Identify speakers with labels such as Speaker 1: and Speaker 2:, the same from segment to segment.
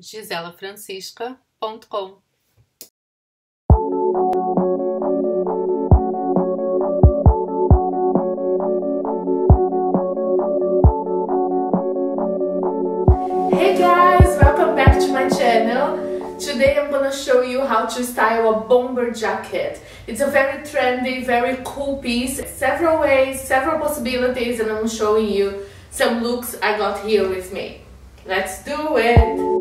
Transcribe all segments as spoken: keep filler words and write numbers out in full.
Speaker 1: gisela francisca ponto com.
Speaker 2: Hey guys, welcome back to my channel. Today I'm gonna show you how to style a bomber jacket. It's a very trendy, very cool piece. Several ways, several possibilities, and I'm showing you some looks I got here with me. Let's do it!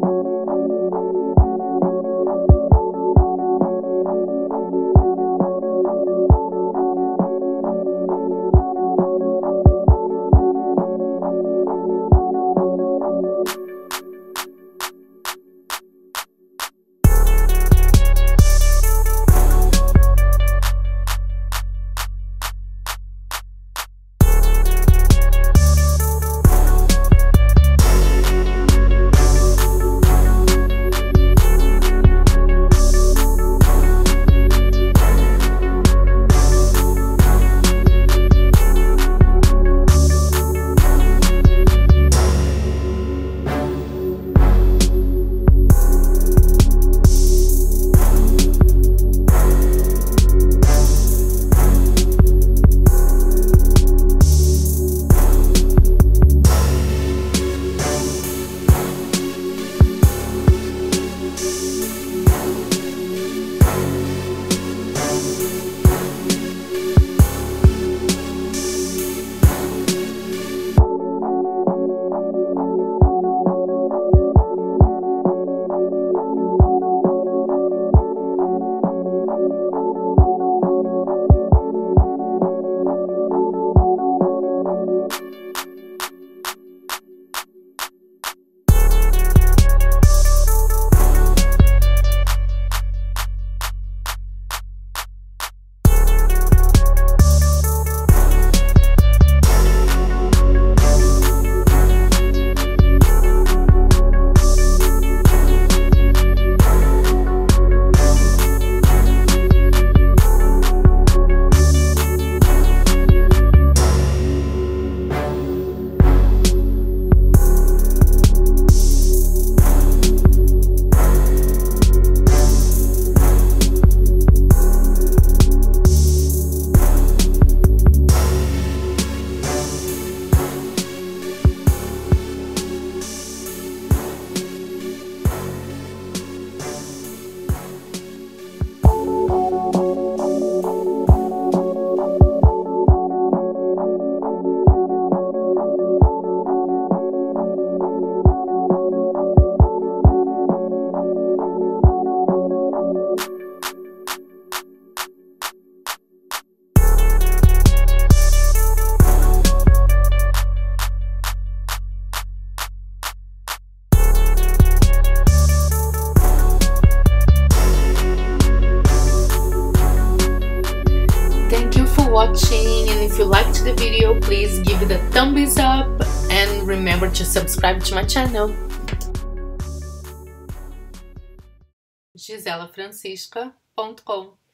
Speaker 1: Watching, and if you liked the video, please give it a thumbs up and remember to subscribe to my channel. gisela francisca ponto com